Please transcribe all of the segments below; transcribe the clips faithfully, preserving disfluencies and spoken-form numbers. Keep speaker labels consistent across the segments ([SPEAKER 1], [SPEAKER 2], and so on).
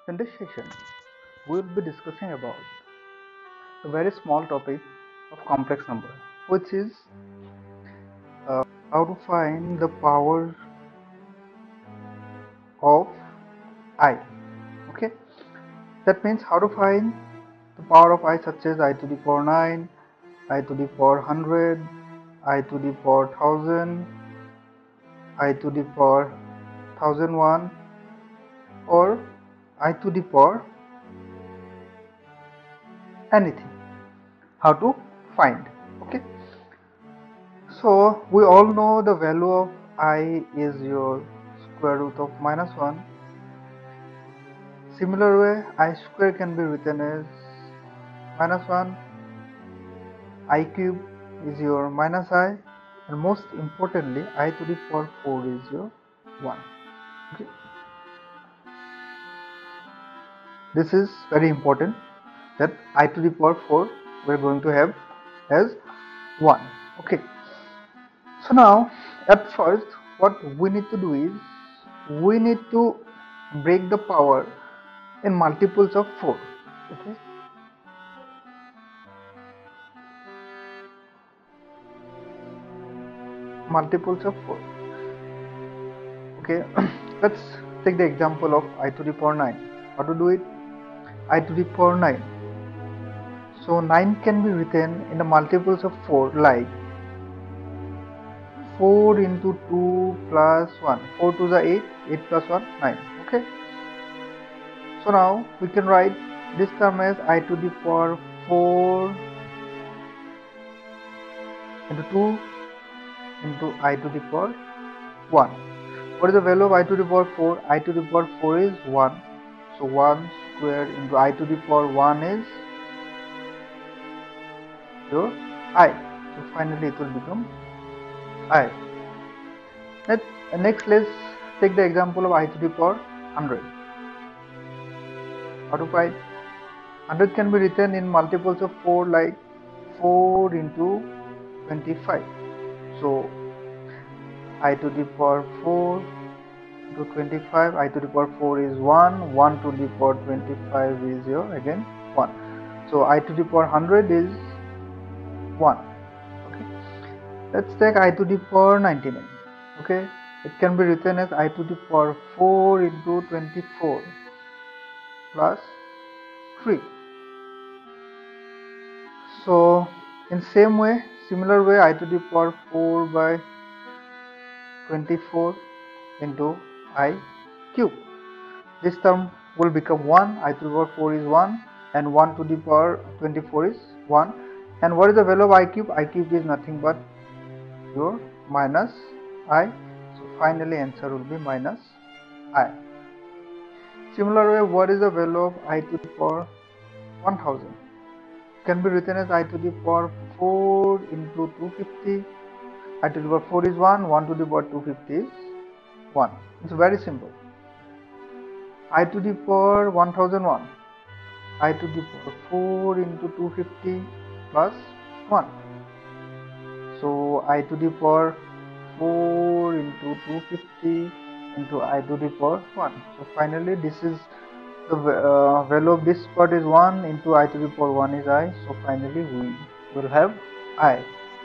[SPEAKER 1] In this session, we will be discussing about a very small topic of complex number, which is uh, how to find the power of I. Okay, that means how to find the power of I, such as I to the power nine, I to the power one hundred, I to the power one thousand, I to the power one thousand one, or I to the power anything. How to find? Okay. So we all know the value of I is your square root of minus one. Similar way, I square can be written as minus one. I cube is your minus I, and most importantly, I to the power four is your one. Okay. This is very important, that I to the power four we are going to have as one. Okay. So now, at first, what we need to do is we need to break the power in multiples of four. Okay. Multiples of four. Okay. Let's take the example of I to the power nine. How to do it? I to the power nine. So nine can be written in the multiples of four, like four into two plus one. four to the eight, eight plus one, nine. Okay. So now we can write this term as I to the power four into two into I to the power one. What is the value of I to the power four? I to the power four is one. So one squared into I to the power one is your I. So finally it will become I. Next, let's take the example of I to the power one hundred. How to find? one hundred can be written in multiples of four, like four into twenty-five. So I to the power four into twenty-five, I to the power four is one, one to the power twenty-five is your again one. So I to the power one hundred is one. Okay. Let's take I to the power ninety-nine. Okay. It can be written as I to the power four into twenty-four plus three. So in same way, similar way, I to the power four by twenty-four into I cube. This term will become one. I to the power four is one, and one to the power twenty-four is one. And what is the value of I cube? I cube is nothing but your minus I. So finally answer will be minus I. Similar way, what is the value of I to the power one thousand? Can be written as I to the power four into two hundred fifty. I to the power four is one, one to the power two hundred fifty is one. It's very simple. I to the power one thousand one. I to the power four into two hundred fifty plus one. So I to the power four into two hundred fifty into I to the power one. So finally this is the uh, value of this part is one into I to the power one is I. So finally we will have I.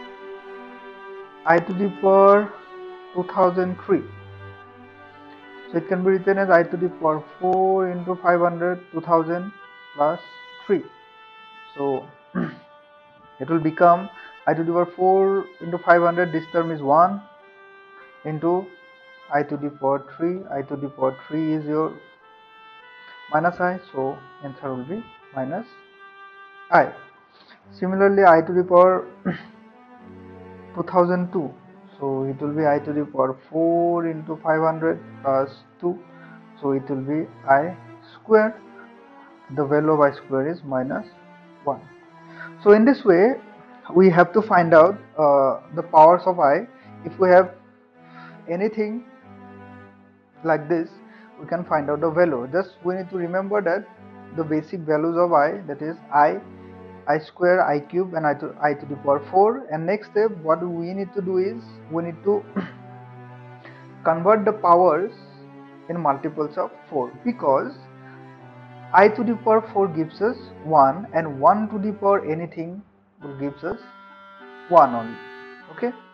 [SPEAKER 1] I to the power two thousand three. So it can be written as I to the power four into five hundred, two thousand plus three. So it will become I to the power four into five hundred. This term is one into I to the power three. I to the power three is your minus I. So answer will be minus I. Similarly, I to the power two thousand two. So it will be I to the power four into five hundred plus two. So it will be I squared. The value of I square is minus one. So in this way, we have to find out uh, the powers of I. If we have anything like this, we can find out the value. Just we need to remember that the basic values of I, that is I, I square, I cube, and I to, I to the power four. And next step, what we need to do is we need to convert the powers in multiples of four, because I to the power four gives us one, and one to the power anything will gives us one only. Okay.